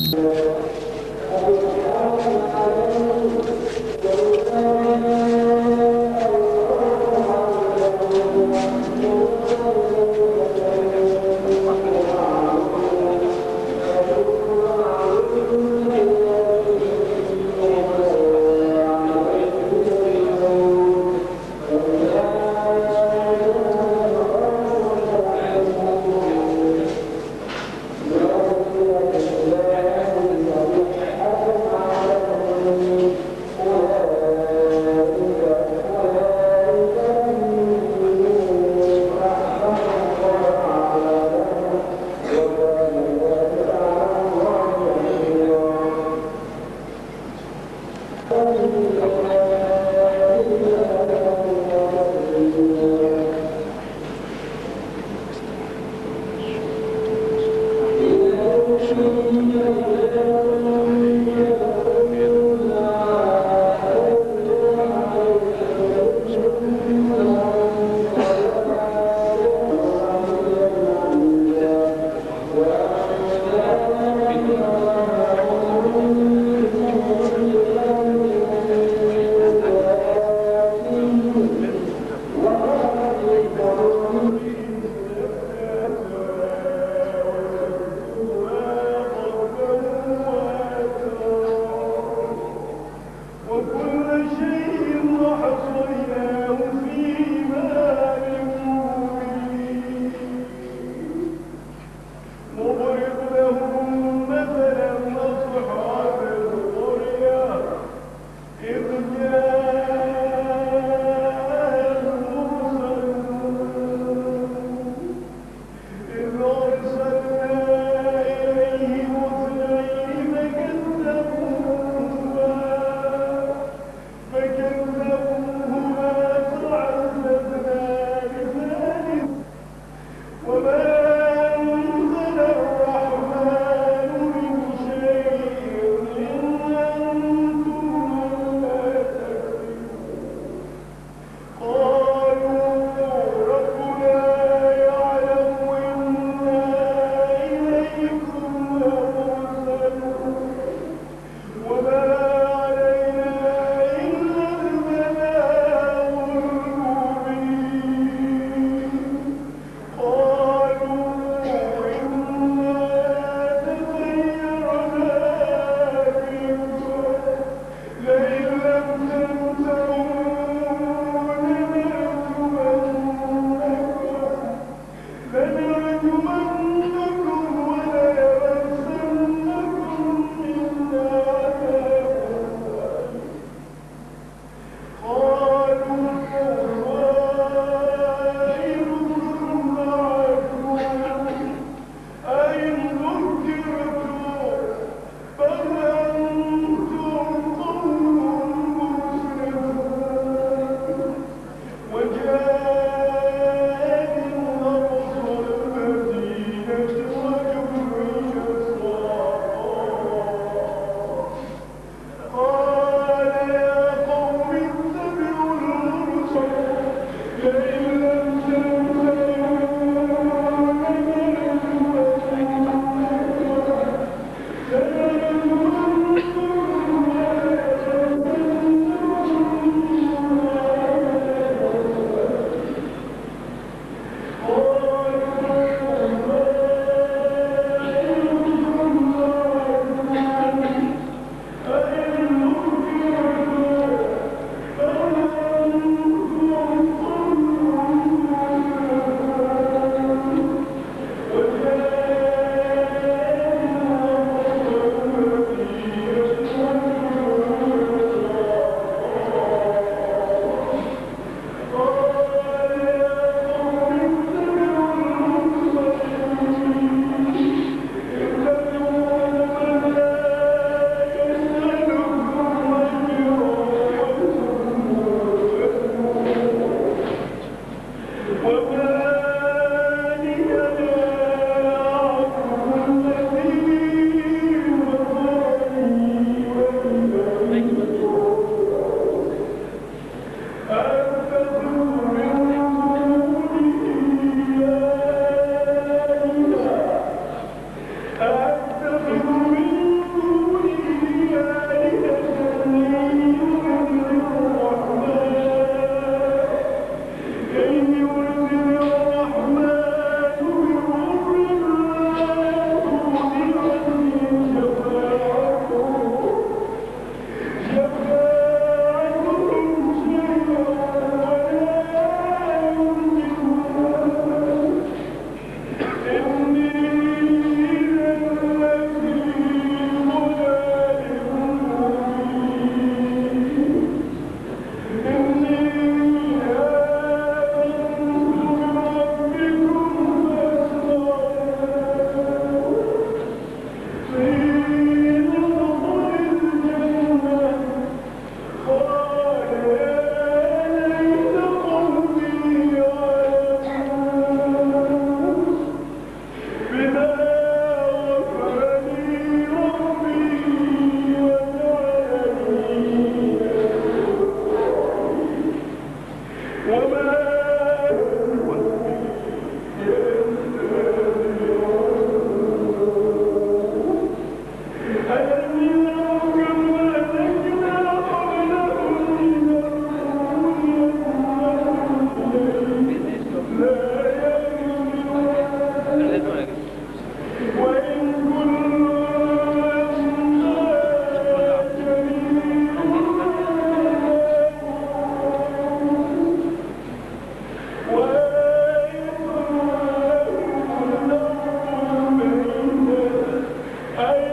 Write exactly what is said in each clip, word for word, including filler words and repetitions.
نضرب لهم مثلا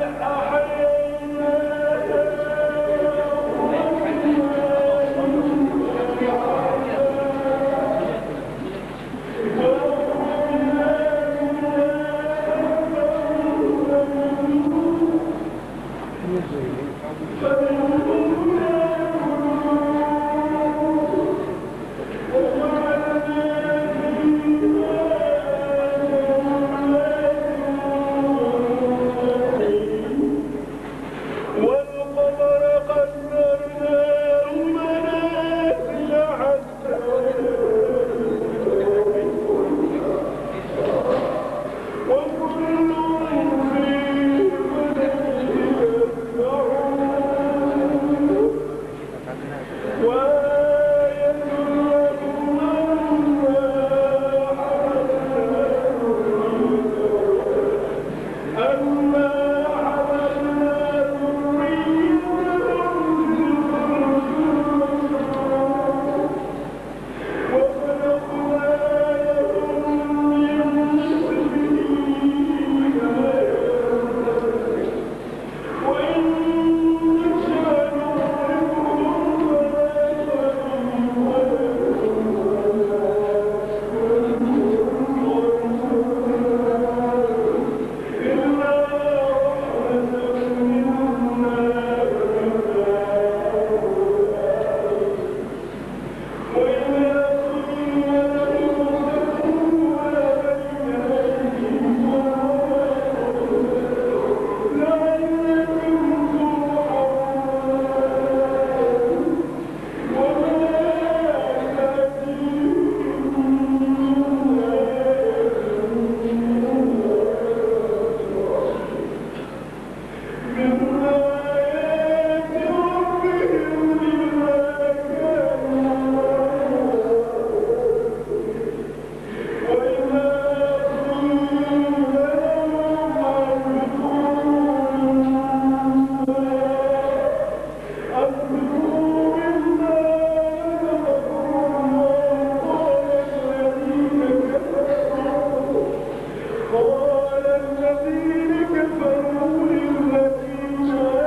قال الذين كفروا للذين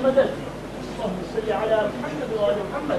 مدد. اللهم صل على محمد وآل محمد.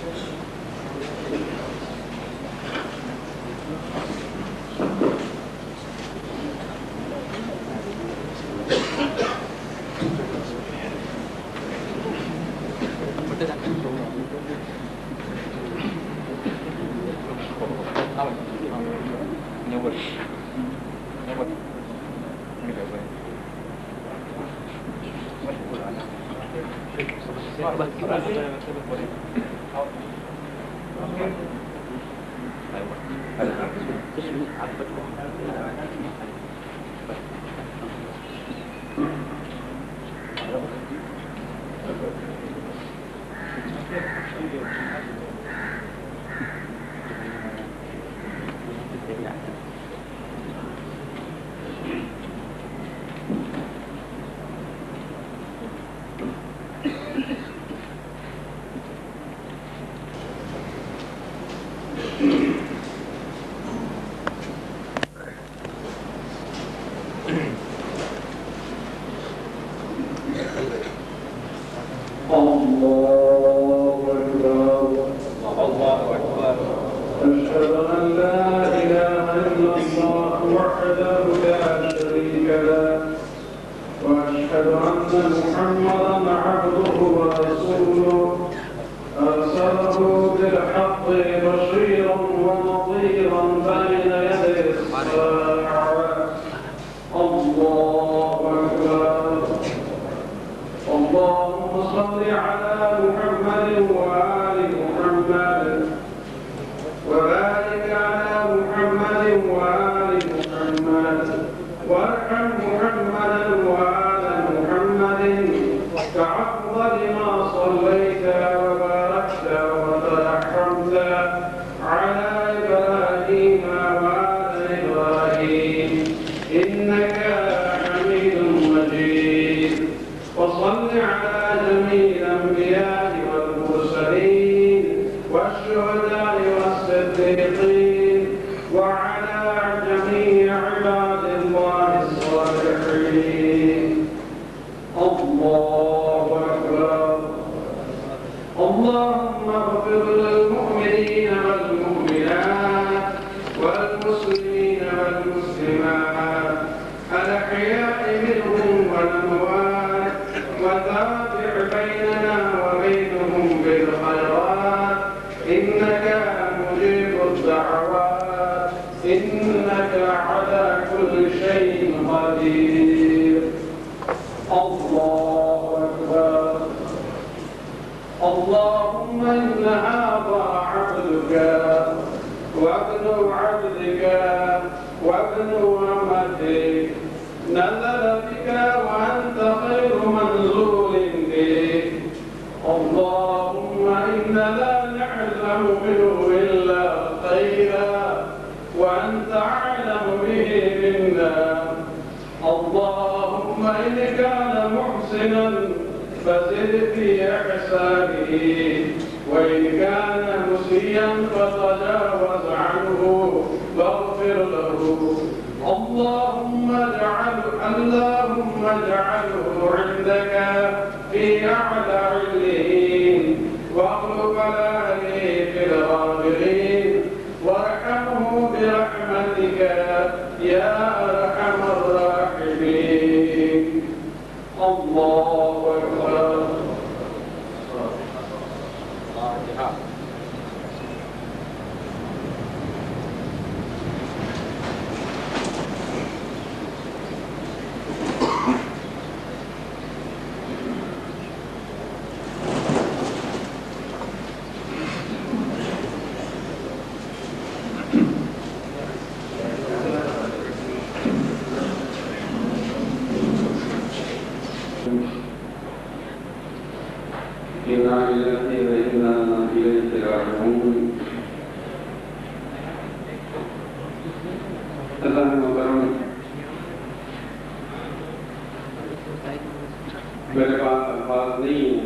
मेरे पास अल्फाज नहीं है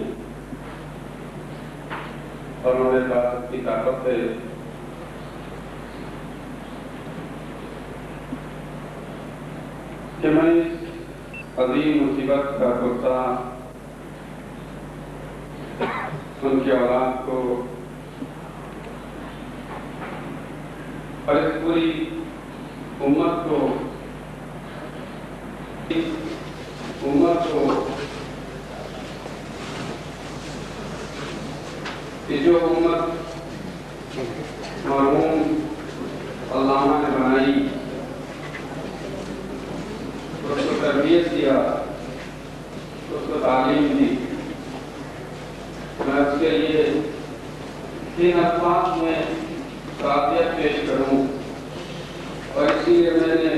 और मेरे पास की ताकत है कि मैं इस अजीम मुसीबत का गुस्सा ان کی اولاد کو اور اس پوری امت کو امت کو کہ جو امت مرحوم علامہ نے بنائی، اس کو تربیت دیا، اس کو تعلیم دی، میں اس کے لیے تین الفاظ میں تعزیت پیش کروں، اور اسی لیے میں نے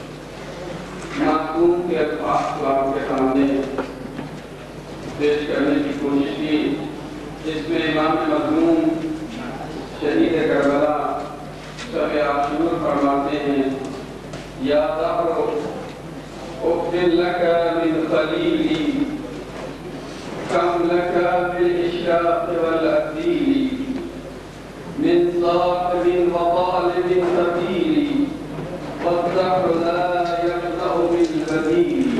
معصوم کے الفاظ کو آپ کے سامنے پیش کرنے کی کوشش کی، جس میں امام مظلوم شہید کربلا شب عاشور فرماتے ہیں: یا دہر اغفر لک من خلیلی کم لک بالاشراق والعدیل من صاحب وطالب سبیل والدهر لا يبدأ بالبديل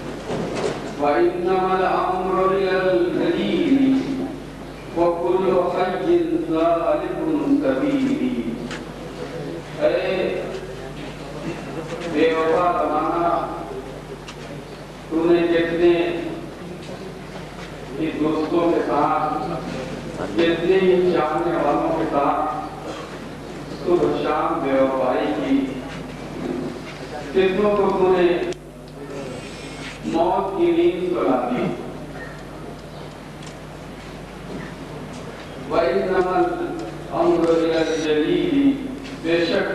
وإنما الأمر إلى الدليل وكل حي ظالم سبيل. اے بے وفا زمانہ، تو نے کتنے ہی دوستوں کے ساتھ، کتنے ہی چاہنے والوں کے ساتھ صبح شام بے وفائی کی، کتنوں کو تو نے موت کی نیند سلا دی. وَإِنَّمَا الْأَمْرُ إِلَى الْجَلِيلِ، بے شک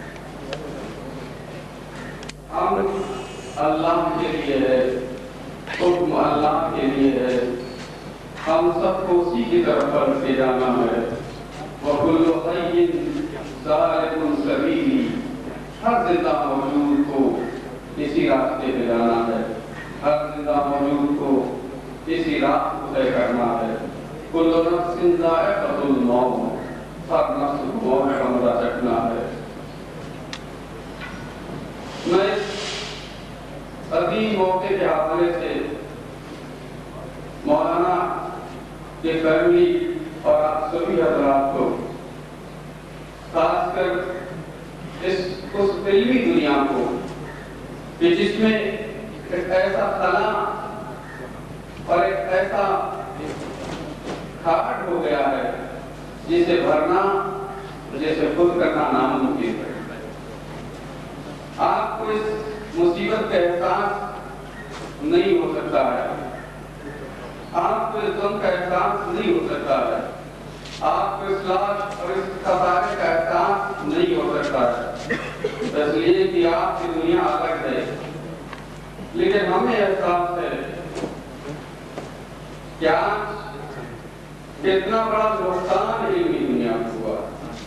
امر اللہ کے لیے ہے، حکم اللہ کے لیے ہے، ہم سب کو اسی کی طرف پلٹ کے جانا ہے. وَكُلُّ حَيٍّ ذَائِقٌ سَبِيلِ، ہر زندہ موجود کو اسی راستے پہ جانا ہے، ہر زندہ موجود کو اسی راستے کو طے کرنا ہے. کل نفس ذائقۃ الموت، ہر نفس کو موت کا مزہ چکھنا ہے. میں اس عظیم موقع کے حوالے سے مولانا کے فیملی اور آپ سبھی حضرات کو، خاص کر اس اس علمی دنیا کو کہ جس میں ایک ایسا خلا اور ایک ایسا کھاٹ ہو گیا ہے جسے بھرنا جیسے خود کرنا ناممکن ہے. آپ کو اس مصیبت کا احساس نہیں ہو سکتا ہے، آپ کو اس غم کا احساس نہیں ہو سکتا ہے، آپ کو اس لاش اور اس خسارے کا احساس نہیں ہو سکتا ہے، اس لیے کہ آپ کی دنیا الگ ہے. لیکن ہمیں احساس ہے کہ آج کتنا بڑا نقصان علمی دنیا کو ہوا.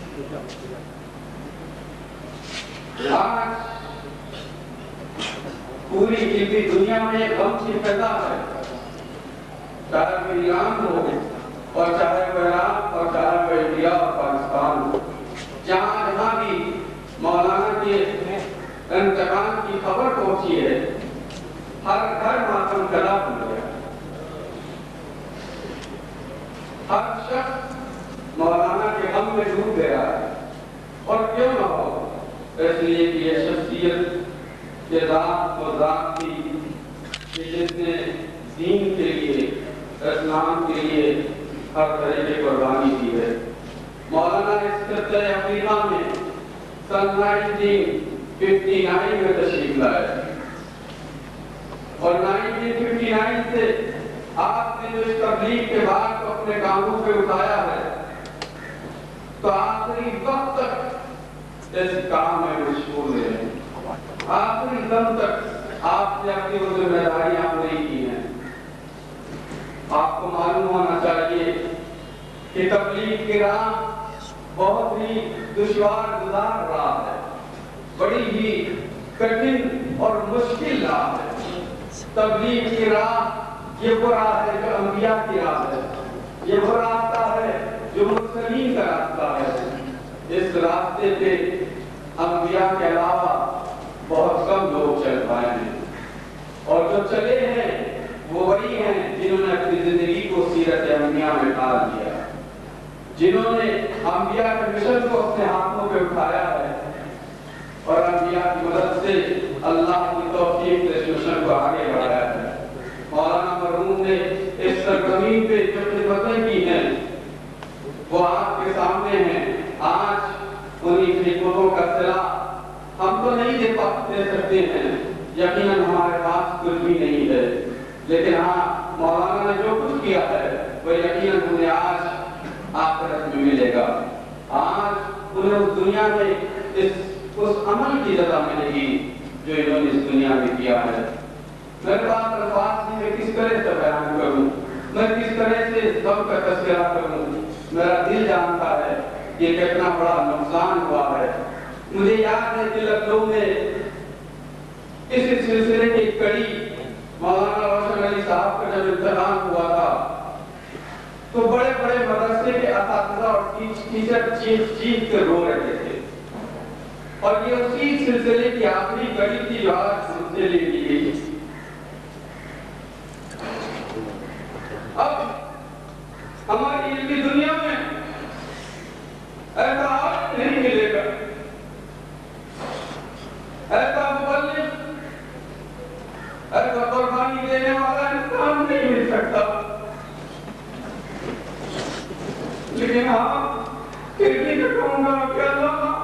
آج پوری علمی دنیا میں غم کی فضا ہے، چاہے وہ ایران ہو اور چاہے وہ عراق اور چاہے وہ انڈیا اور پاکستان ہو. جہاں جہاں بھی مولانا کے انتقال کی خبر پہنچی ہے، ہر گھر ماتم کلا بن گیا، ہر شخص مولانا کے غم میں ڈوب گیا ہے. اور کیوں نہ ہو، اس لیے کہ یہ شخصیت کے ذات و ذات تھی کہ جس نے دین کے لیے، اسلام کے لیے ہر طرح کی قربانی دی ہے. مولانا اس خطۂ افریقہ میں سن نائنٹین ففٹی نائن میں تشریف لائے، اور نائنٹین ففٹی نائن سے آپ نے جو اس تبلیغ کے بعد کو اپنے کاموں پہ اٹھایا ہے، تو آخری وقت تک اس کام میں مشغول رہے. آخری دم تک آپ نے اپنی وہ ذمہ داریاں پوری کی ہیں. آپ کو معلوم ہونا چاہیے کہ تبلیغ کی راہ بہت ہی دشوار گزار راہ ہے، بڑی ہی کٹھن اور مشکل راہ ہے. تبلیغ کی راہ یہ وہ راہ ہے جو انبیاء کی راہ ہے، یہ وہ راستہ ہے جو مرسلین کا راستہ ہے. اس راستے پہ انبیاء کے علاوہ بہت کم لوگ چل پائے ہیں، اور جو چلے ہیں وہ وہی ہیں جنہوں نے اپنی زندگی کو سیرت انبیاء دنیا میں ڈال دیا، جنہوں نے انبیاء کے مشن کو اپنے ہاتھوں پہ اٹھایا ہے اور انبیاء کی مدد سے اللہ کی توفیق سے اس مشن کو آگے بڑھایا ہے۔ مولانا مرحوم نے اس سرزمین پہ جو خدمتیں کی ہیں وہ آپ کے سامنے ہیں۔ آج انہی خدمتوں کا صلہ ہم تو نہیں دے دے سکتے ہیں، یقیناً ہمارے پاس کچھ بھی نہیں ہے، لیکن ہاں مولانا نے جو کچھ کیا ہے وہ یقیناً انہیں آج آخرت میں ملے گا۔ آج انہیں اس دنیا میں اس اس عمل کی جزا ملے گی جو انہوں نے اس دنیا میں کیا ہے۔ میرے پاس الفاظ نہیں، میں کس طرح سے بیان کروں، میں کس طرح سے سب کا تذکرہ کروں، میرا دل جانتا ہے یہ کتنا بڑا نقصان ہوا ہے۔ مجھے یاد ہے کہ لکھنؤ میں اس سلسلے کی کڑی مولانا روشن علی صاحب کا جب امتحان ہوا تھا تو بڑے بڑے مدرسے کے اساتذہ اور ٹیچر چیخ چیخ کے رو رہے تھے، اور یہ اسی سلسلے کی آخری کڑی تھی جو آج مجھ سے لے لی گئی۔ اب ہماری علمی دنیا میں ایسا آپ نہیں ملے گا، ایسا مبلغ، ایسا قربانی دینے والا انسان نہیں مل سکتا۔ لیکن ہاں پھر بھی میں کہوں گا کہ اللہ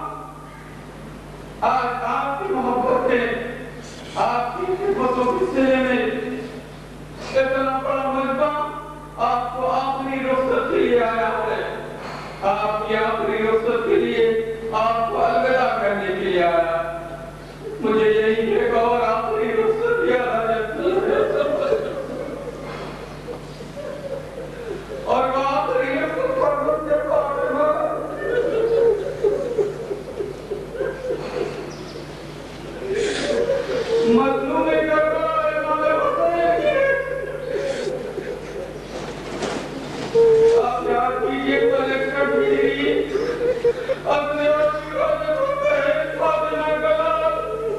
آج آپ کی محبت ہے، آپ کی خدمتوں کے سلے میں اتنا بڑا مجمع آپ کو آخری رخصت کے لیے آیا ہے، آپ کی آخری رخصت کے لیے آپ کو الوداع کرنے کے لیے آیا۔ مجھے یہی ایک اور آخری رخصت یاد آ جاتی ہے، اور وہ آخری رخصت پر مجھے پانے والا مظلوم کربلا امام حسین، آپ یاد کیجئے کلیکٹر پیری اپنے عاشقوں نے بہت فاطمہ کلام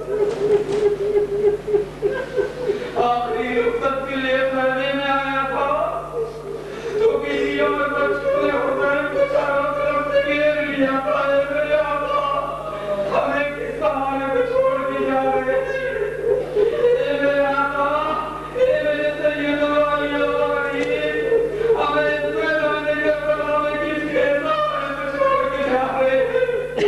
آخری رخصت کے لیے پہلے میں آیا تھا تو بیویوں اور بچوں نے حسین کو چاروں طرف سے گھیر لیا تھا۔ اے میرے آقا، ہمیں کس سہارے پہ چھوڑ کے جا رہے ہیں؟ اے میرے آقا، اے میرے سید والی الغالین، ہمیں اس میدان کربلا میں کس کے سہارے پہ چھوڑ کے جا رہے ہیں؟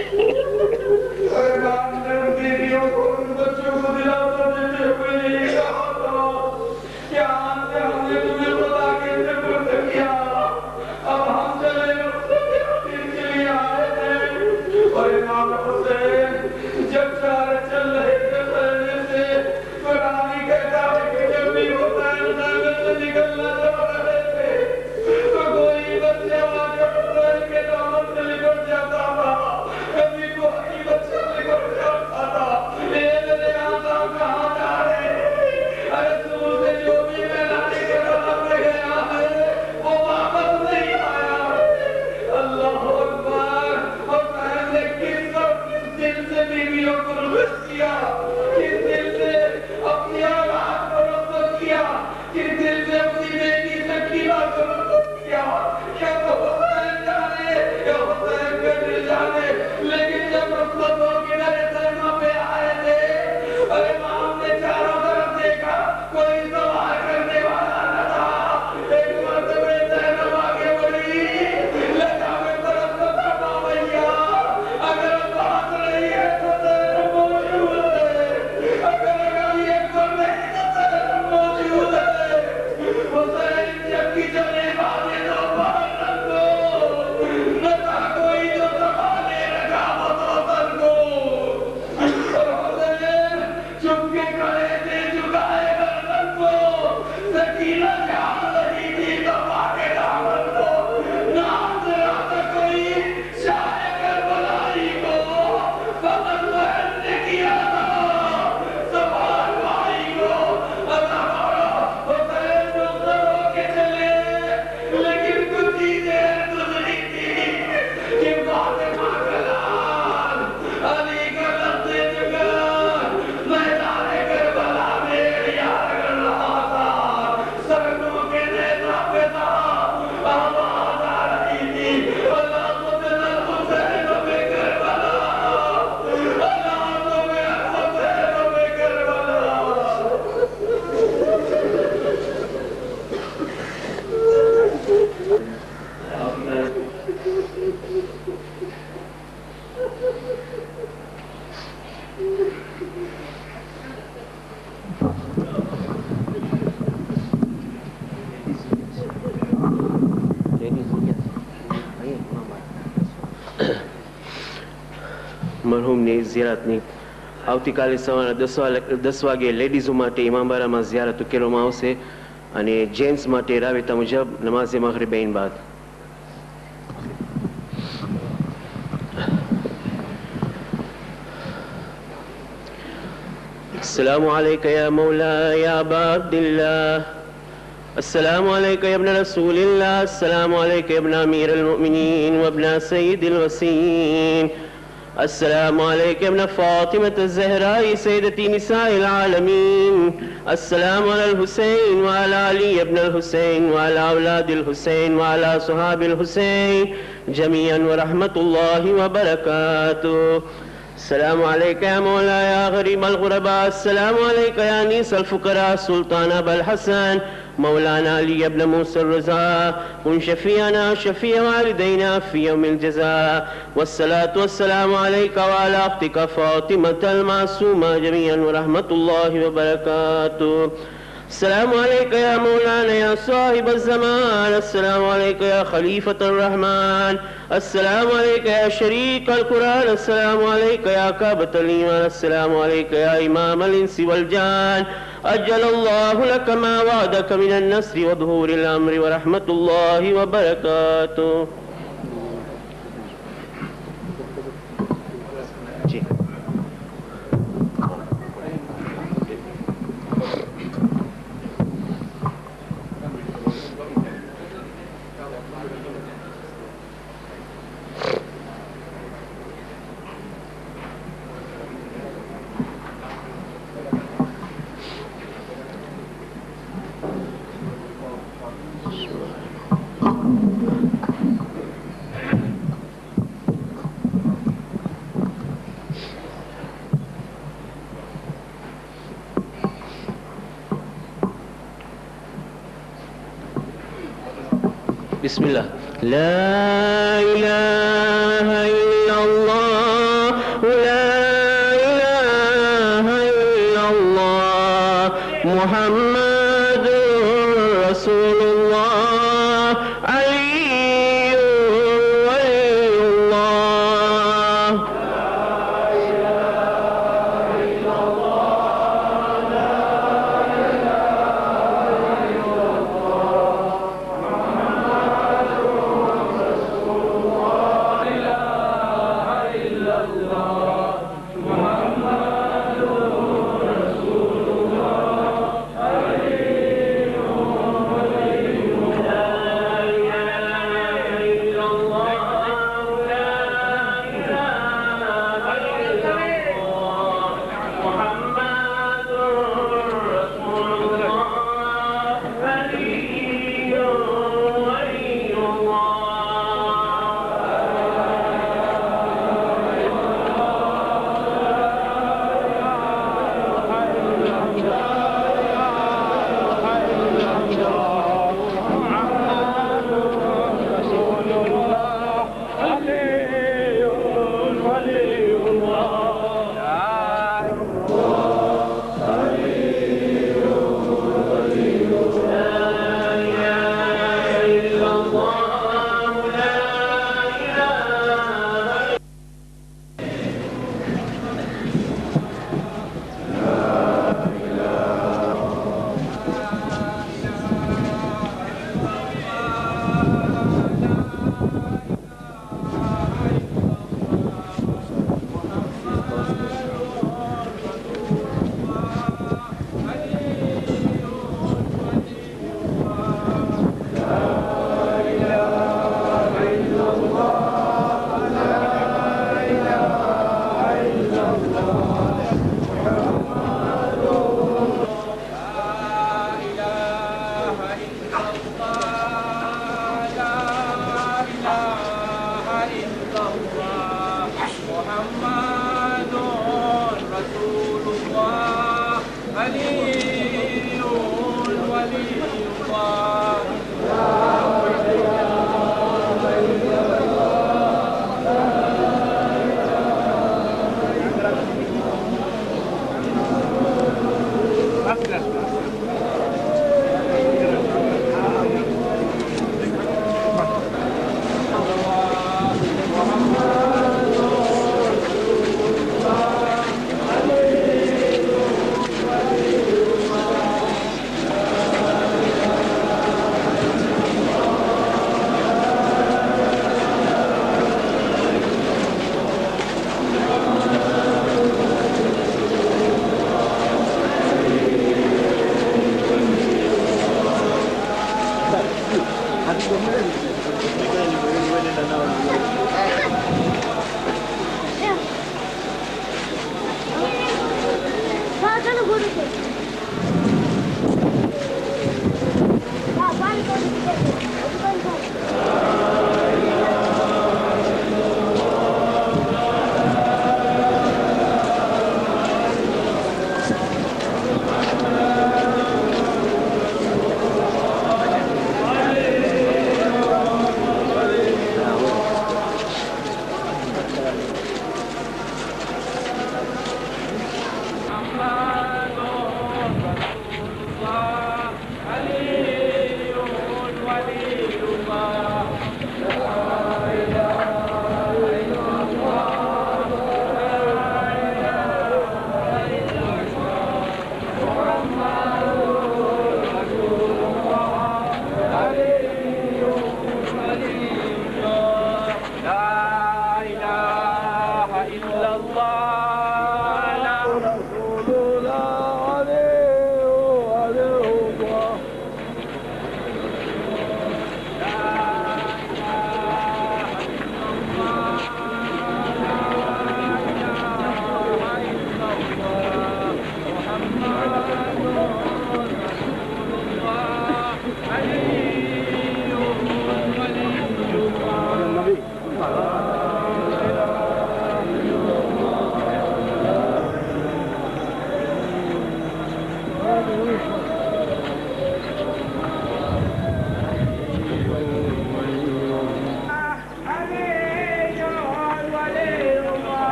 اے کام نے ان بیویوں کو، ان بچوں کو دلاسا دیتے ہوئے یہی کہا تھا کہ آج سے ہم نے تمہیں خدا کے سپرد کیا، اب ہم چلے رخصت آخر کے لیے آئے ہیں۔ اور امام حسین جب چارے چل رہے تھے خیمے سے، تو راوی کہتا ہے کہ جب بھی حسین خیمے سے نکلنا چاہ رہے تھے تو کوئی بچہ آ کے حسین کے دامن سے لپٹ جاتا تھا، کبھی کوئی بچہ لپٹ جاتا تھا۔ اے میرے آقا کہاں جا رہے ہیں؟ رسول سے جو بھی میدان کربلا میں گیا ہے وہ واپس نہیں آیا ہے۔ اللہ اکبر! حسین نے کس اور کس دل سے بیویوں کو رخصت کیا، کس دل سے اپنی اولاد کو رخصت کیا، کس دل سے اپنی بیٹی سکینہ کو رخصت کیا۔ یا تو حسین جانے یا حسین کا دل جانے، لیکن جب رخصت ہو کے میرے خیمہ پہ آئے تھے اور امام نے چاروں طرف دیکھا، کوئی سوال کرنے والا نہ تھا۔ ایک مرتبہ زینب آگے بڑھی، لگا میں طرف سے فرما بھیا اگر بات رہی ہے تو زینب موجود ہے، اگر اگر یہ کر نہیں تو زینب موجود ہے۔ حسین جب کی چلے باتیں تو باہر رکھو، نہ تھا کوئی جو سنبھالے رکھا وہ دوسر کو۔ اور حسین چپ کے کھڑے تھے جھکائے گردن کو، سکینہ جان رہی تھی دبا کے دامن کو، نام سے آتا کوئی شاہ کربلائی کو، فقط بہن نے کیا تھا سوال بھائی کو۔ اللہ بڑا حسین رخصت ہو کے چلے، لیکن کچھ ہی دیر گزری تھی کہ فاطمہ کا لال علی کا لفظ جگر میدان کربلا میں اڑیا کر رہا تھا، سرنوں کے મરહુમની ઝિયારતની આવતીકાલે સવારે દસ દસ વાગે લેડીઝો માટે ઇમામબારામાં ઝિયારત ઉકેલવામાં આવશે અને જેન્ટ્સ માટે રાબેતા મુજબ નમાઝે મગરિબૈન બાદ. السلام عليك يا مولاي يا أبا عبد الله. السلام عليك يا ابن رسول الله. السلام عليك يا ابن أمير المؤمنين وابن سيد الوسيين. السلام عليك يا ابن فاطمة الزهراء سيدة نساء العالمين. السلام على الحسين وعلى علي ابن الحسين وعلى أولاد الحسين وعلى صحاب الحسين جميعا ورحمة الله وبركاته. السلام عليك يا مولاي يا غريب الغرباء. السلام عليك يا أنيس الفقراء سلطان أبا الحسن مولانا علي بن موسى الرضا. كن شفيعنا شفيع والدينا في يوم الجزاء. والصلاة والسلام عليك وعلى أختك فاطمة المعصومة جميعا ورحمة الله وبركاته. السلام عليك يا مولانا يا صاحب الزمان. السلام عليك يا خليفة الرحمن. السلام عليك يا شريك القرآن. السلام عليك يا كعبة الإيمان. السلام عليك يا إمام الإنس والجان. أجل الله لك ما وعدك من النصر وظهور الأمر ورحمة الله وبركاته. بسم الله. لا إله إلا الله لا إله إلا الله محمد رسول الله علي ولي الله.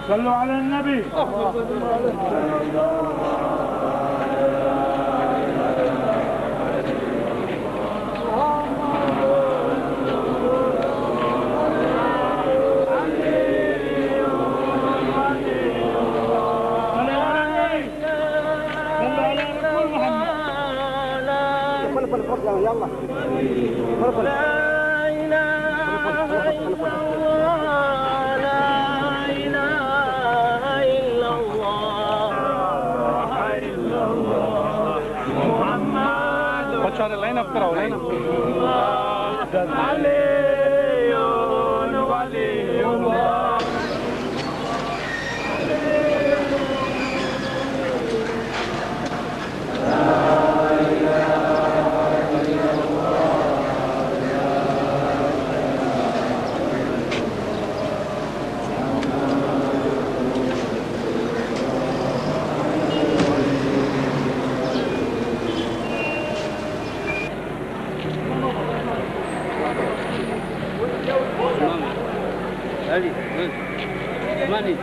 صلوا على النبي. يلا لا إله إلا الله لا إله إلا الله إلا الله محمد بچا لاين اپ کراو لاين اپ علي ولي الله Money.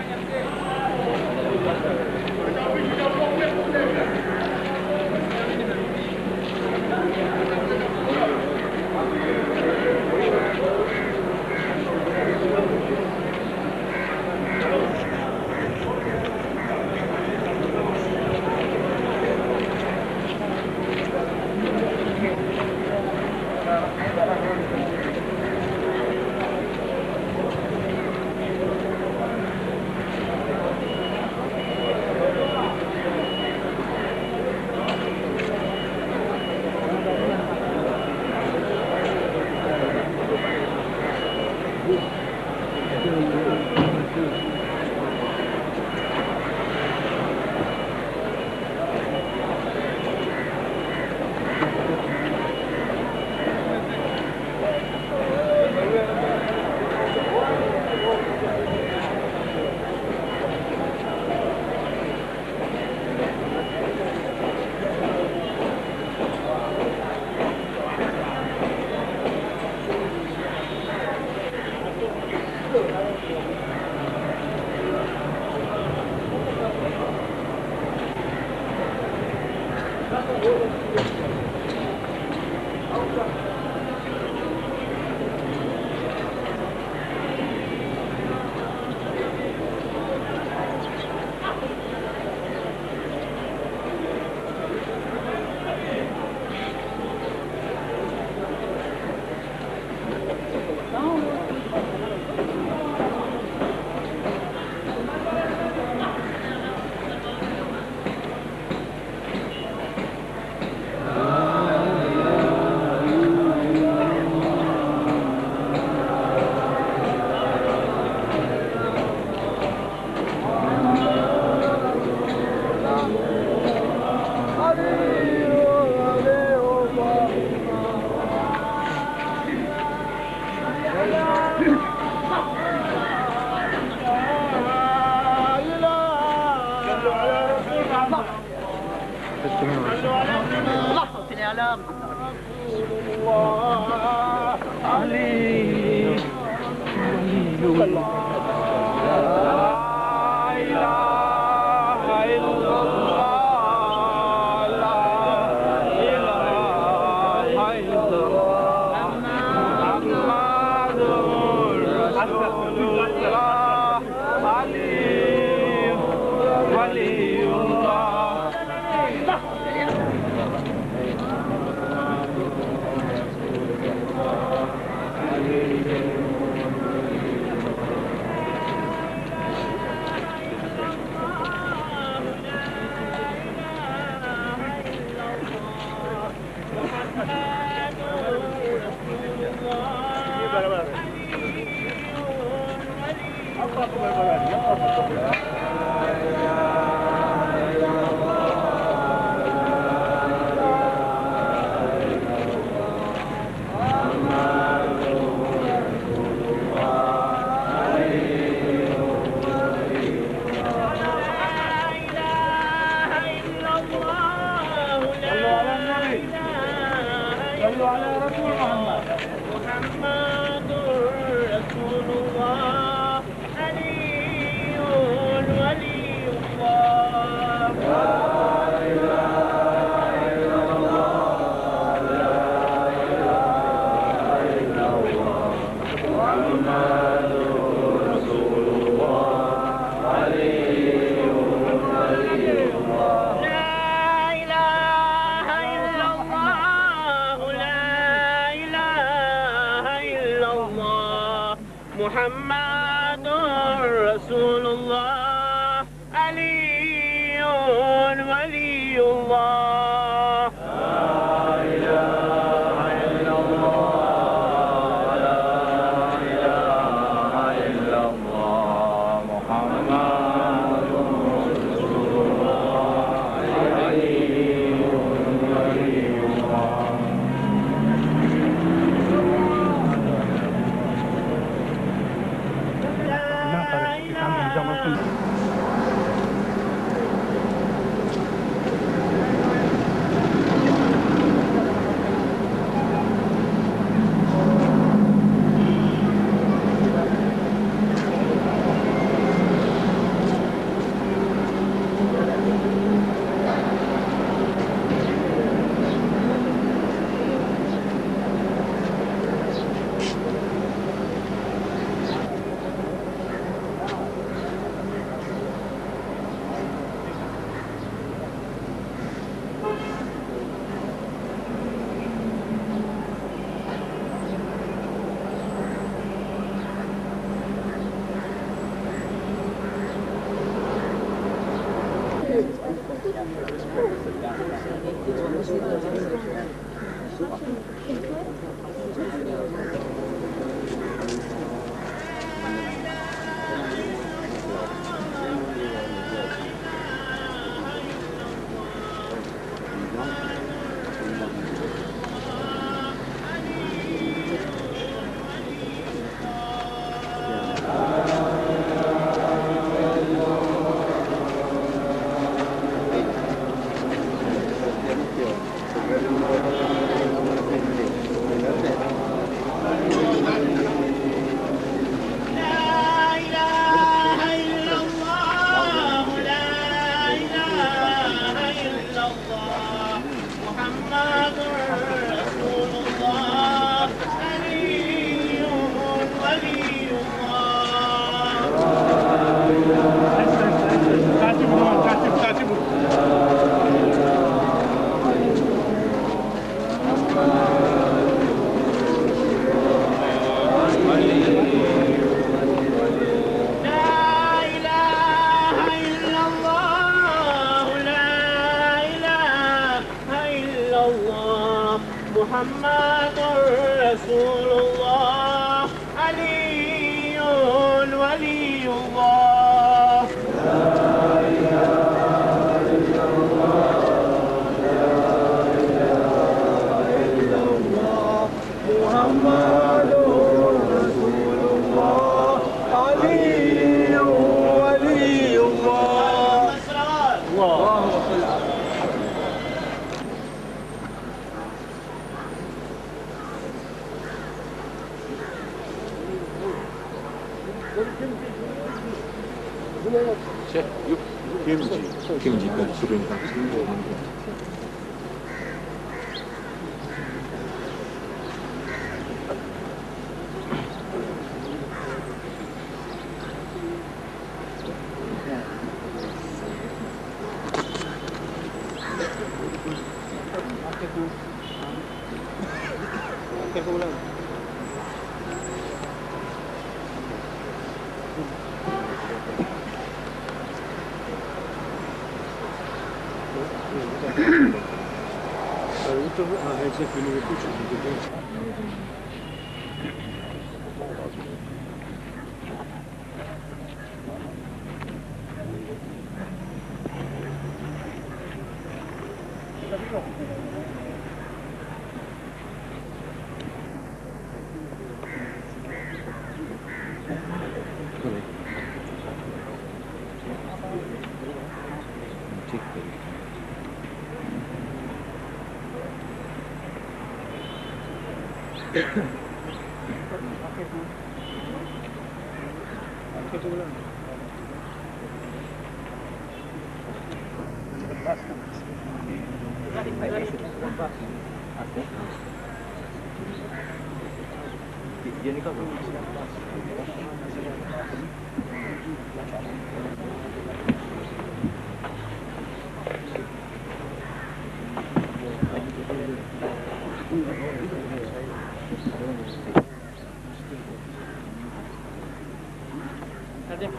رسول الله علي ولي الله لا إله إلا الله لا إله إلا الله محمد رسول الله علي ولي الله. محمد رسول الله علي ولي الله لا إله إلا الله لا إله إلا الله محمد رسول الله علي ولي الله. اللهم صل على Kimchi, kimchi kan surin kan.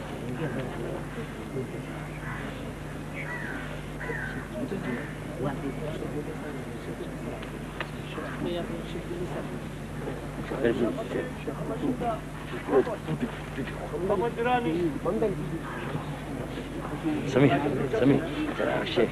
سمير سمير ترى الشيخ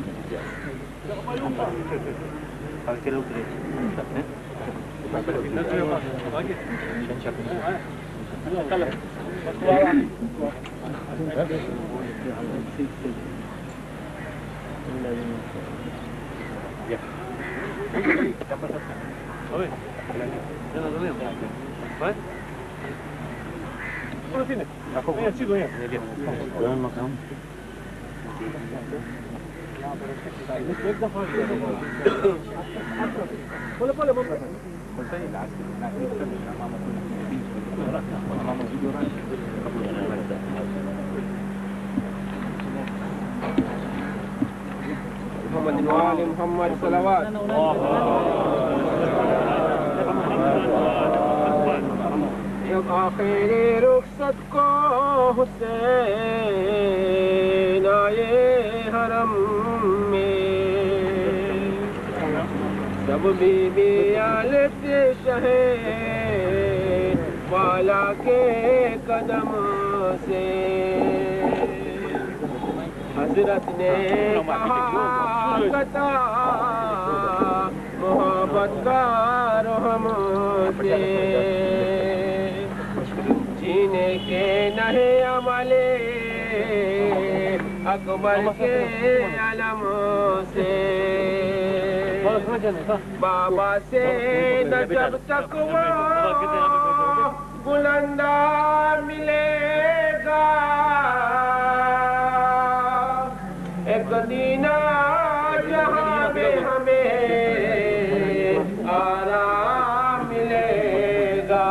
محمد وآل محمد صلوات آخری رخصت کو حسین آئے حرم میں سب بی بی آلت شہ والا کے قدم سے حضرت نے کہا قطع محبت کا رحم سے جینے کے نہے عمل اکبر کے علم سے بابا سے نہ جب تک وہ بلندہ ملے گا ایک دن جہاں میں ہمیں آرام ملے گا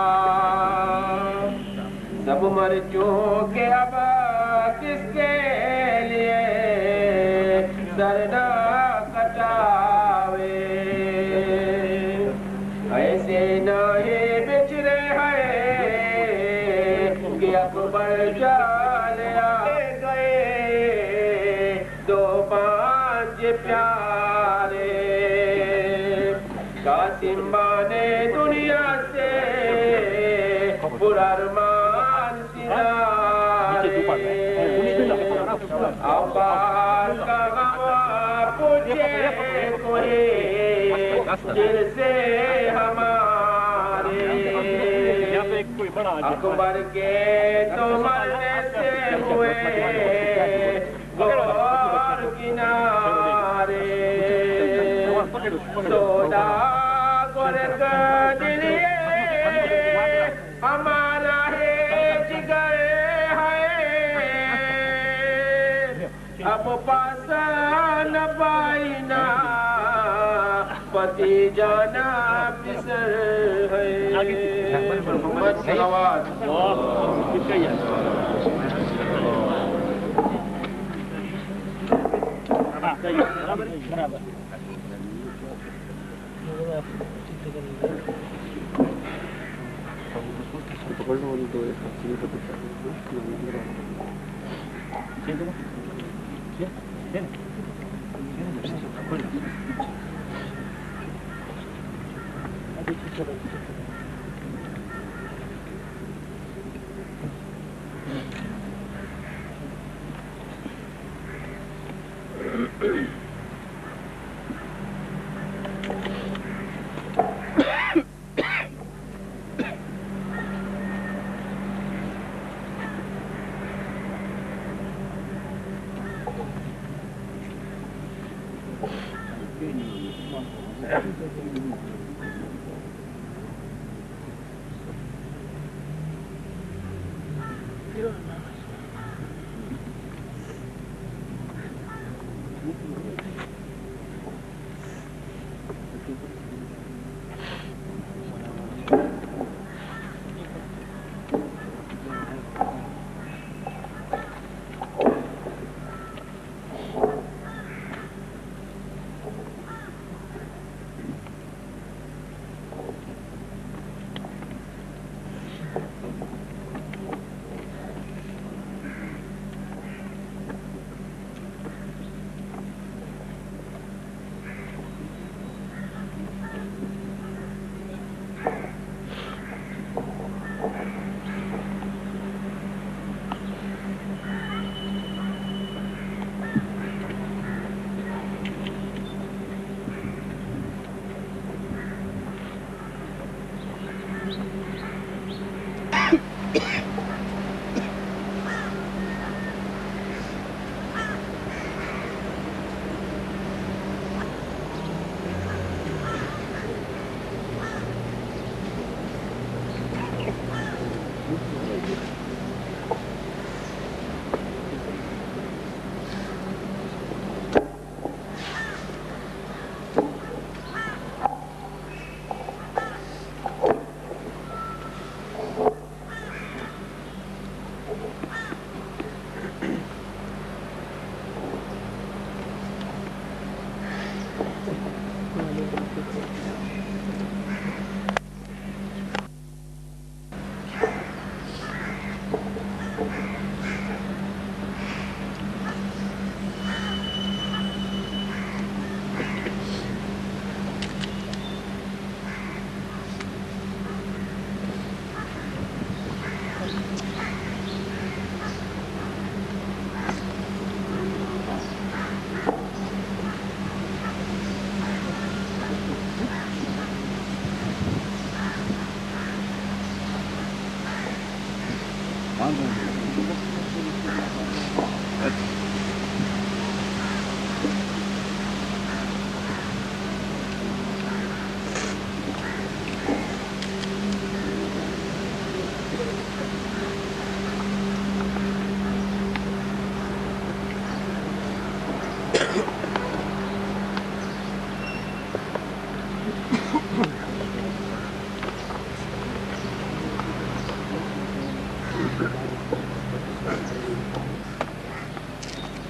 سب مر چکے اب کس کے لیے سر نہ کٹاوے ایسے نہیں بچھڑے ہیں کہ اکبر چلے گئے دو پانچ پیارے قاسم بانے دنیا سے پرارمان سنارے عباس کا غم پوچھے کوئی دل سے ہمارے اکبر کے تو مرنے سے ہوئے گور کنارے سودا گر کا دل ہمارا ہے جگر ہے اب پاس نہ پائنا پتی جانا بسر ہے محمد صلوات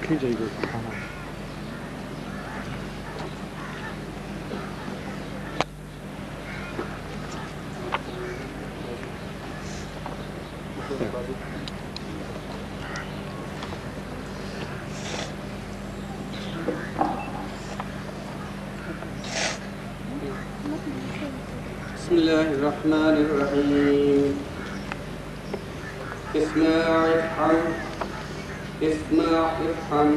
굉장히 이거 하나. بسم الله الرحمن الرحيم. اسمع افهم اسمع افهم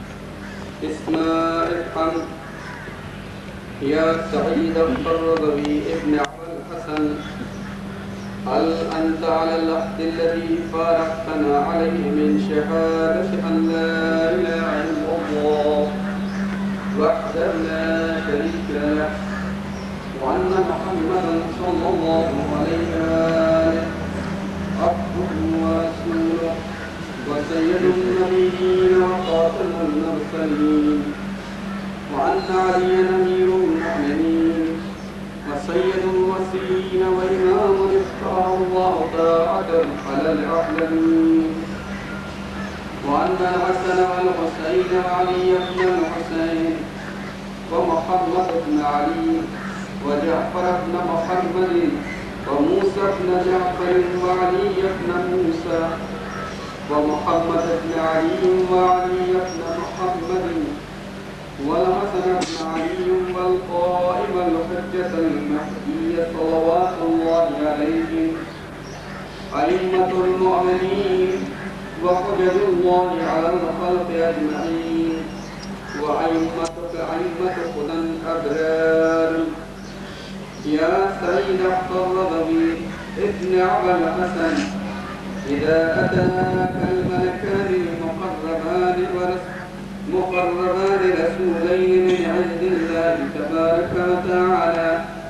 اسمع افهم يا سعيد القرضي ابن عبد الحسن، هل أنت على العهد الذي فارقتنا عليه من شهادة أن لا إله إلا الله وحده لا شريك له، وأن محمدا صلى الله عليه وآله عبده ورسوله وسيد النبيين وخاتم المرسلين، وأن عليا أمير المؤمنين وسيد الوسيين وإمام اختار الله طاعة على العالمين، وأن الحسن والحسين وعلي بن الحسين ومحمد بن علي وجعفر بن محمد وموسى بن جعفر وعلي بن موسى ومحمد بن علي وعلي بن محمد والحسن بن علي والقائم الحجة المهدية صلوات الله عليهم أئمة المؤمنين وحجج الله على الخلق أجمعين، وأئمتك أئمة هدى أبرار. يا سيد اختر ابن عبد الحسن، إذا أتاك الملكان المقربان مقربان رسولين من عند الله تبارك وتعالى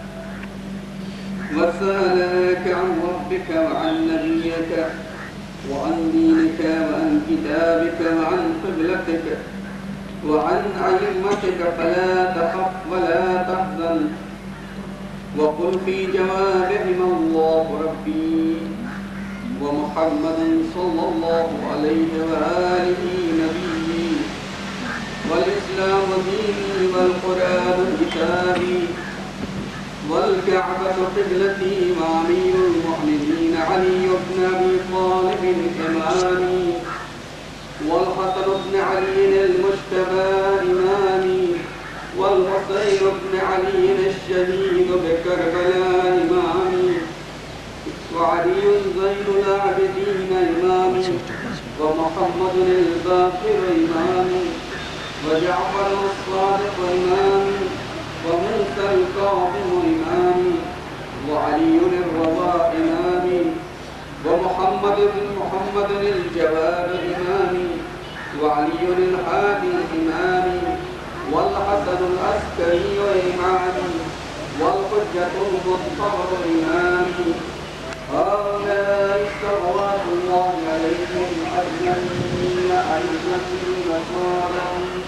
وسألك عن ربك وعن نبيك وعن دينك وعن كتابك وعن قبلتك وعن أئمتك، فلا تخف ولا تحزن، وقل في جوابهم الله ربي ومحمد صلى الله عليه وآله نبيي، والإسلام ديني والقرآن كتابي والكعبة قبلتي وأمير المؤمنين علي بن أبي طالب إمامي، والحسن بن علي المجتبى إمامي، والحسين بن علي الشهيد بكربلاء إمامي، وعلي زين العابدين إمامي، ومحمد الباقر إمامي، وجعفر الصادق إمامي، وموسى الكاظم إمامي، وعلي الرضا إمامي، ومحمد بن محمد الجواد إمامي، وعلي الحادي إمامي، والحسن العسكري إمامي، والحجة المنصر إمامي. هؤلاء صلوات الله عليهم أجمعين أئمة النصارى،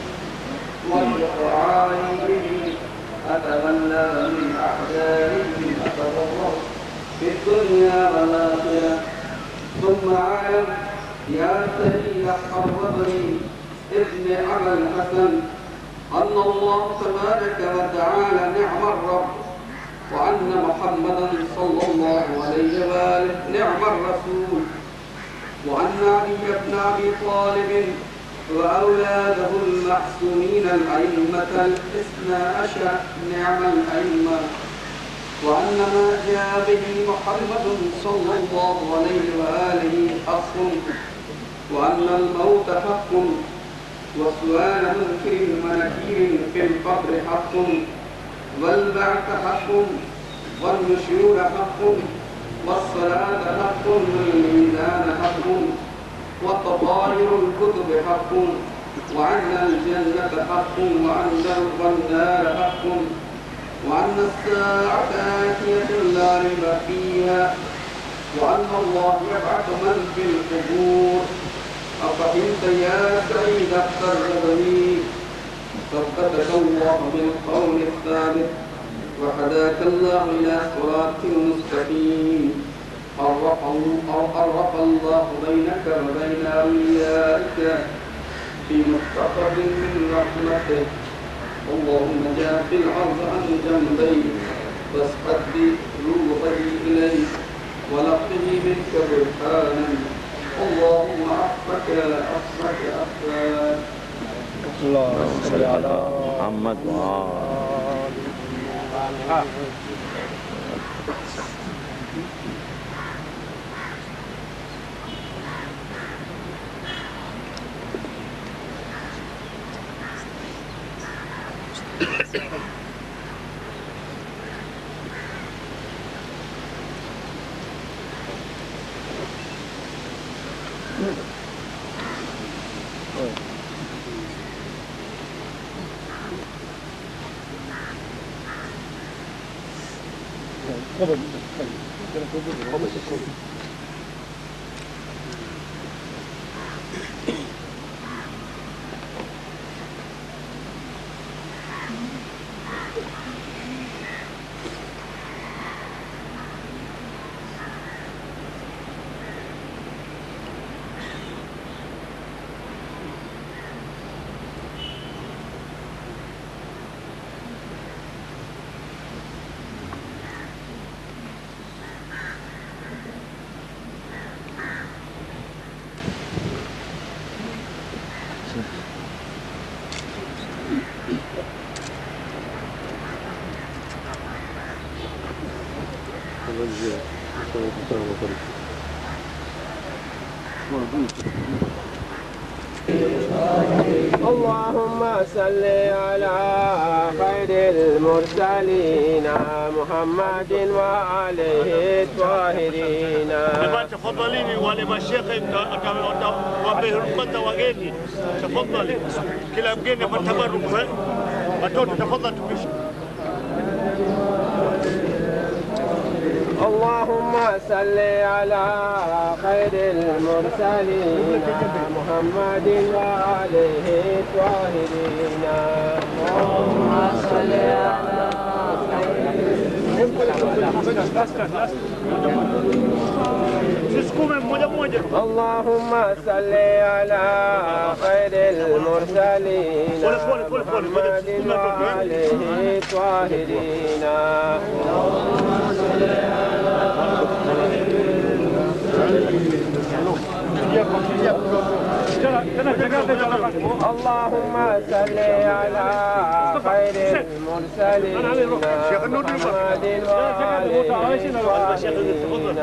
وبقرائهم أتولى من أعدائهم أتضرر في الدنيا والآخرة. ثم أعلم يا سيد الرضي ابن عبد الحسن أن الله تبارك وتعالى نعم الرب، وأن محمدا صلى الله عليه وآله نعم الرسول، وأن علي بن أبي طالب وأولاده المحسومين الأئمة الاثنا عشر نعم الأئمة، وأن ما جاء به محمد صلى الله عليه وآله حق، وأن الموت حق، وسؤال منكر ونكير في القبر حق، والبعث حق، والنشور حق، والصلاة حق، والميزان حق، وتطاير الكتب حق، وأن الجنة حق، وأن النار حق، وأن الساعة آتية لا ريب فيها، وأن الله يبعث من في القبور. أفهمت يا سيد القرضي؟ ثبتك الله بالقول الثابت، وهداك الله إلى صراط مستقيم. أرق الله بينك وبين أوليائك في مستقر من رحمته. اللهم جاء في العرض عن جنبي واسقط بي روحي إليه ولقني منك برهانا. اللهم عفك عفك أخطار. اللهم صل على محمد اللهم صل على خير المرسلين محمد وآله الطاهرين. تفضليني ولما الشيخ وبه القدة وغيري تفضلي كلا مجيني فالتبرك فتوت تفضل تبشر. اللهم صل على خير المرسلين محمد وآله الطاهرين. اللهم صل على اللهم صل على خير المرسلين محمد وآله الطاهرين. اللهم صل على خير المرسلين محمد وآله الطاهرين.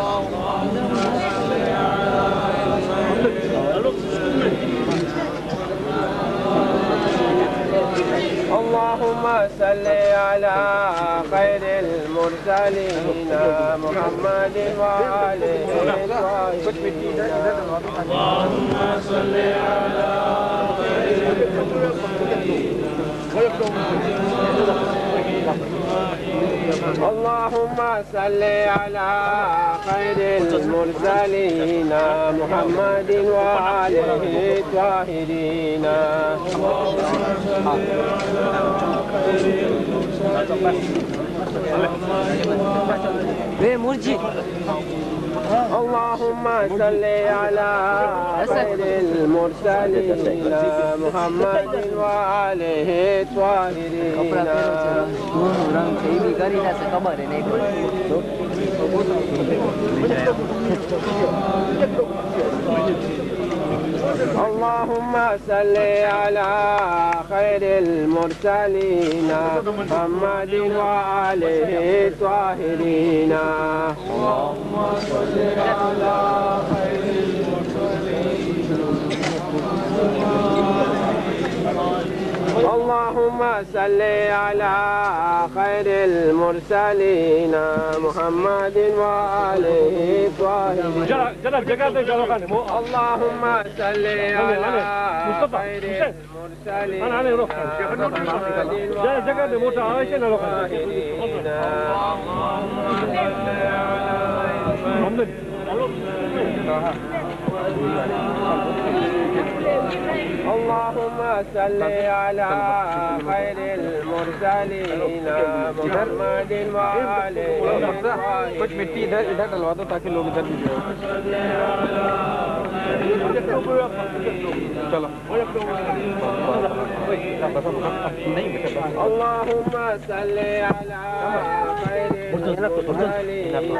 اللهم صل على خير المرسلين محمد وآله الطاهرين. اللهم صل على خير المرسلين. اللهم صل على خير المرسلين محمد وآله الطاهرين. اللهم صل على خير المرسلين محمد وآله الطاهرين. اللهم صل على خير المرسلين محمد وآله الطاهرين. اللهم صل على خير المرسلين. اللهم صل على خير المرسلين محمد وآله الطاهرين. اللهم صل على خير المرسلين محمد وآله اللهم صل على خير المرسلين محمد وآله कुछ मिट्टी इधर इधर डलवा दो ताकि लोग इधर भी چلو اللهم صل على خير المرسلين.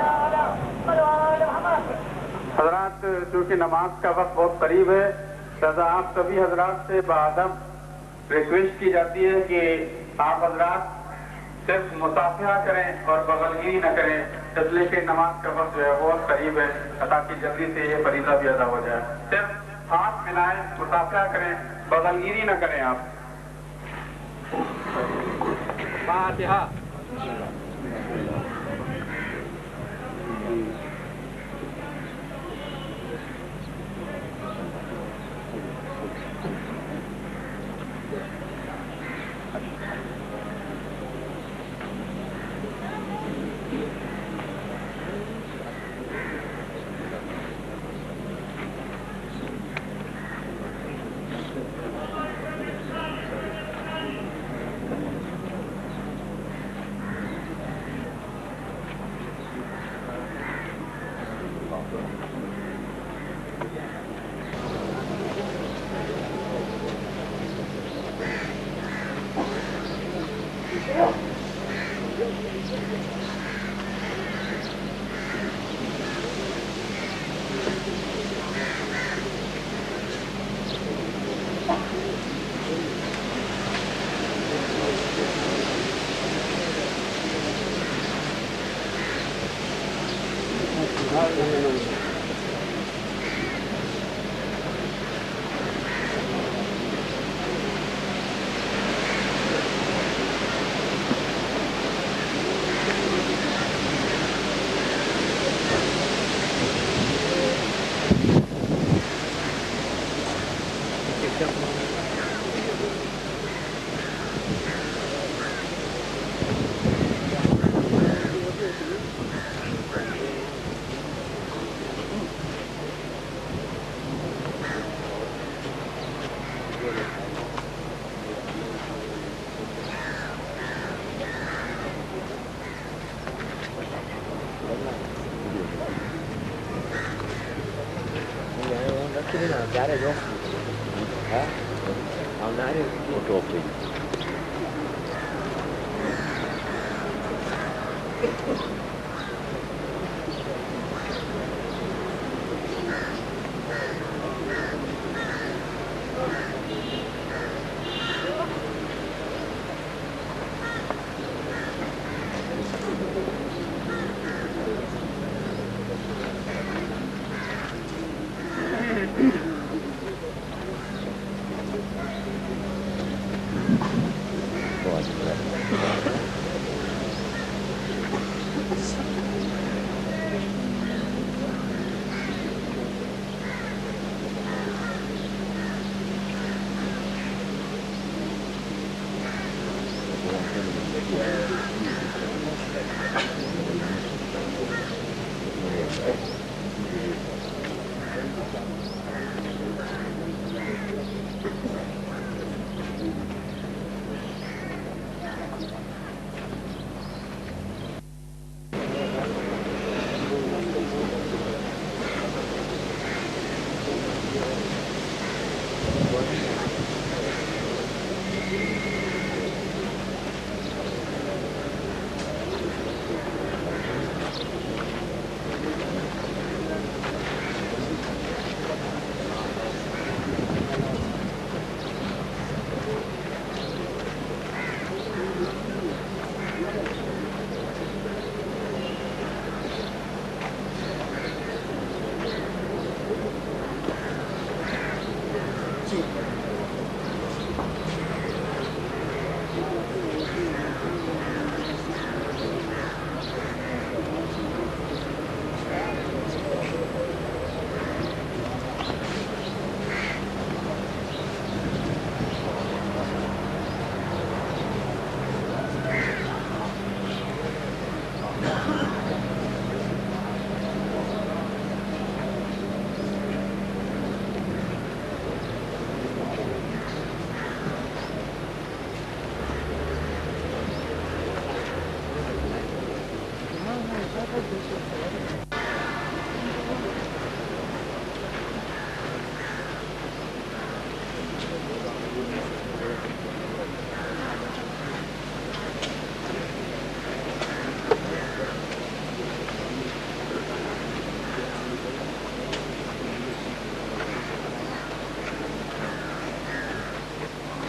حضرات، چونکہ نماز کا وقت بہت قریب ہے، لہذا آپ سبھی حضرات سے بادب ریکویسٹ کی جاتی ہے کہ آپ حضرات صرف مصافحہ کریں اور بغلگیری نہ کریں، اس لیے کہ نماز کا وقت جو ہے بہت قریب ہے، تاکہ جلدی سے یہ فریضہ بھی ادا ہو جائے. صرف ہاتھ ملائیں، مصافحہ کریں، بغلگیری نہ کریں. آپ فاتحہ.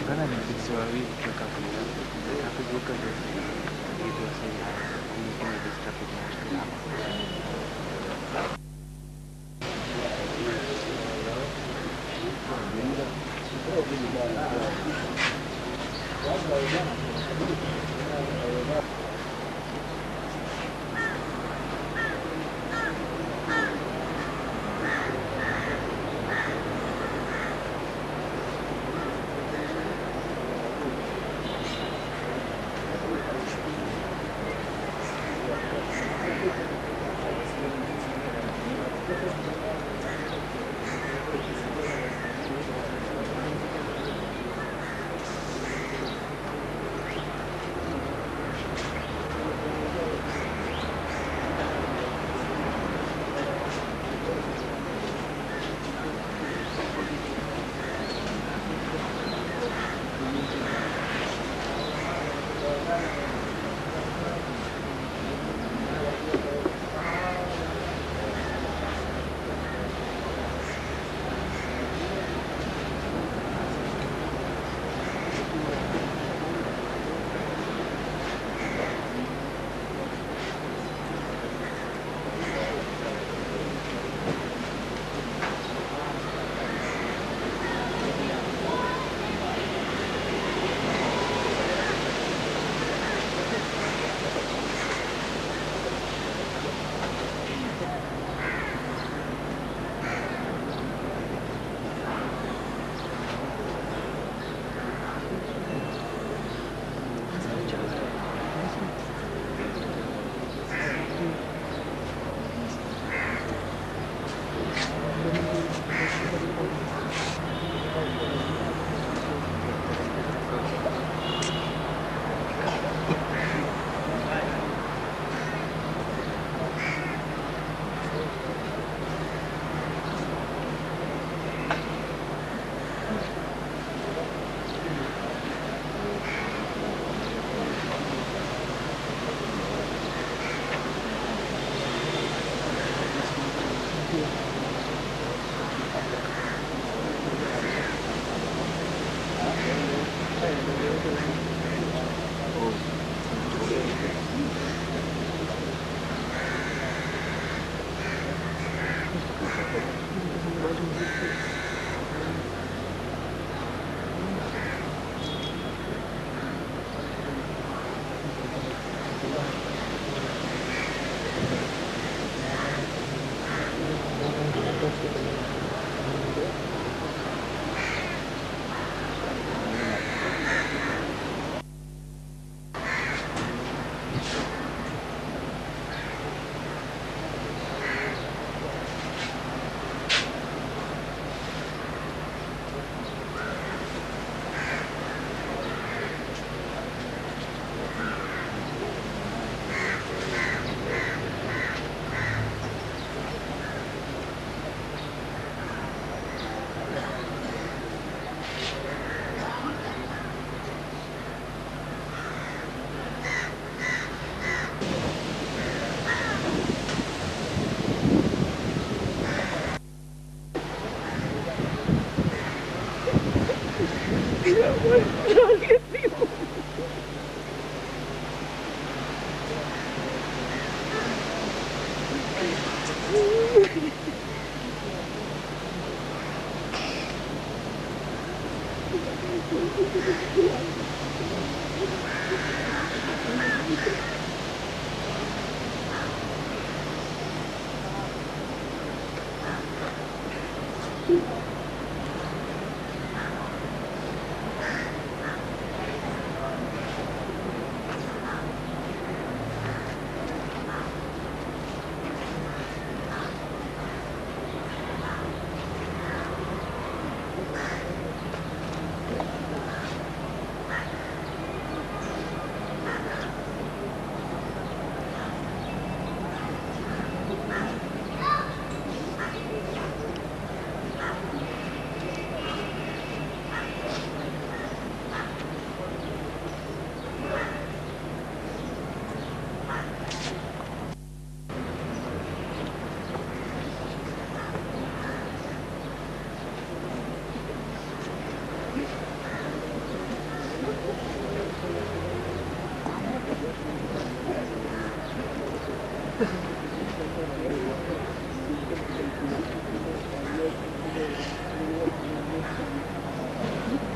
kana ni sisi wawili kutoka Afrika tukapiga video sasa hii kama distract na mushkila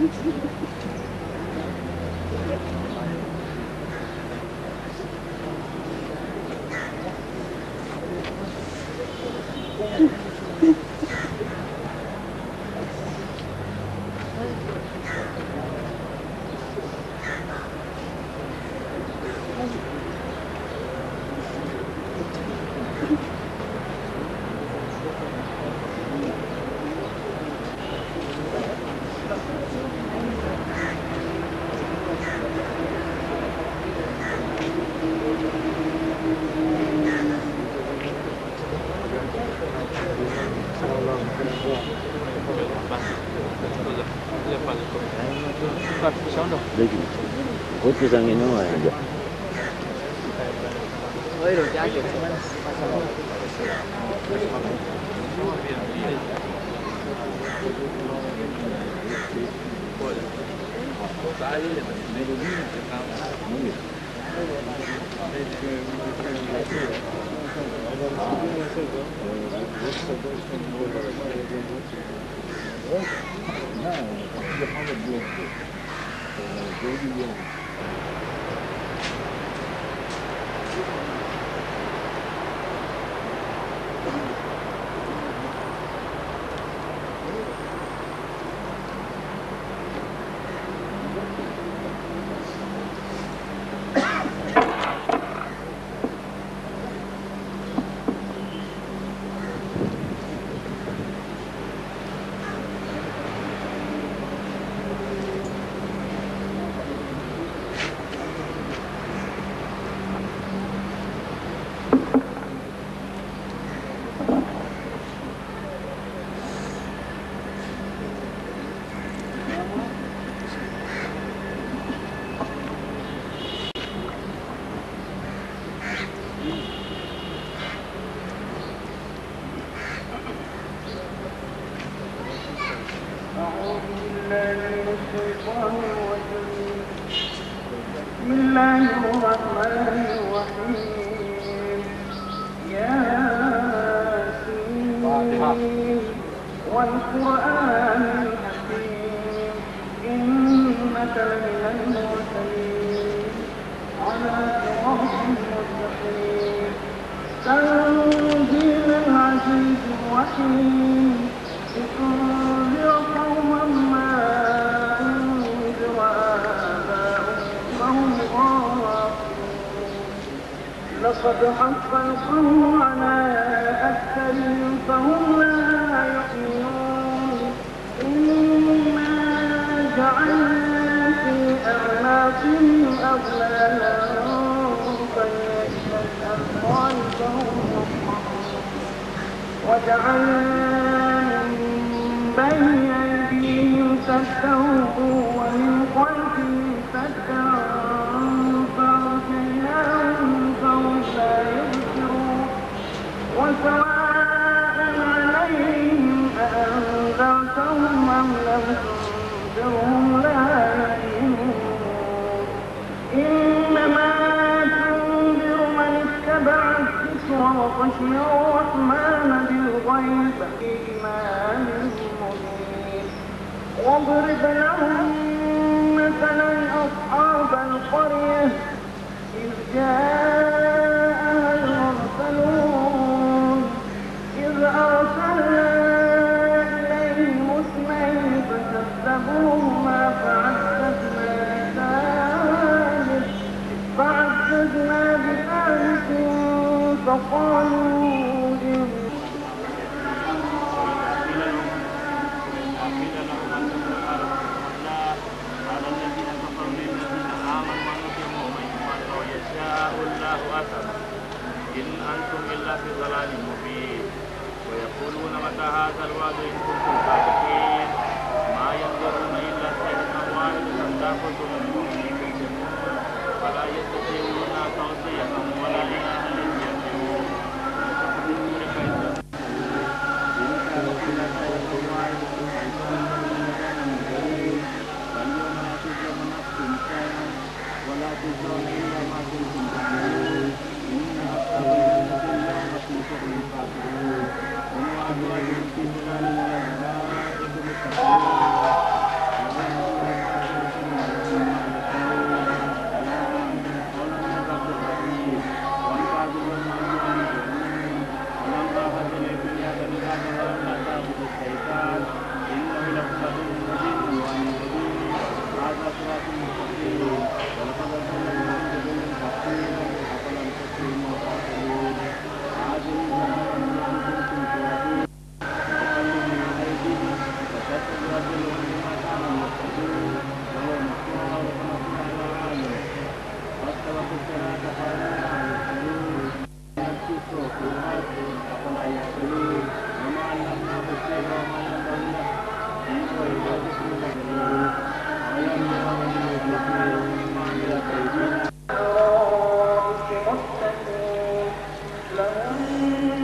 Huwag pisang inuwa aja. بسم الله الرحمن الرحيم ياسين والقرآن الحكيم إنك لمن المرسلين على صراط مستقيم تنزيل العزيز الرحيم لتنذر قوما ما أنذر آباؤهم فهم غافلون لقد حق القول على أكثرهم فهم لا يؤمنون إنا جعلنا في أعناقهم أغلالا فهي إلى الأذقان فهم مقمحون وجعلنا من بين أيديهم سدا ومن خلفهم سدا فأغشيناهم فهم لا يبصرون وسواء عليهم أأنذرتهم أم لم تنذرهم لا يؤمنون إنما تنذر من اتبع الذكر وخشي الرحمن بالغيب إيمان مبين واضرب لهم مثلا أصحاب القرية إذ جاءها المرسلون إذ أرسلنا إليهم اثنين فكذبوهما فعززنا بثالث فعززنا بثالث فقالوا إن أنتم إلا في ضلال مبين ويقولون متى هذا الوعد إن كنتم صادقين ما ينظرون إلا صيحة واحدة تأخذهم بهم جميعا فلا يستطيعون توصية ولا إلى أهلهم يرجعون ولا تجزون إلا ما كنتم تعملون إن أصحاب الجنة اليوم في شغل فاكهون ومن أزواجهم في ظلال والملائكة مستقيمون لهم